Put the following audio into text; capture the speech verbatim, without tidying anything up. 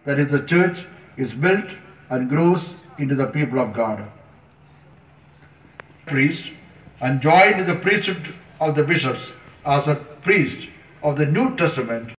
that is, the church is built and grows into the people of God. Priest and joined to the priesthood of the bishops as a priest of the New Testament.